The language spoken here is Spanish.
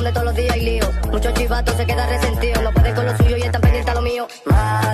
donde todos los días hay lío. Muchos chivatos se quedan resentidos, no pueden con lo suyo y están pendientes a lo mío.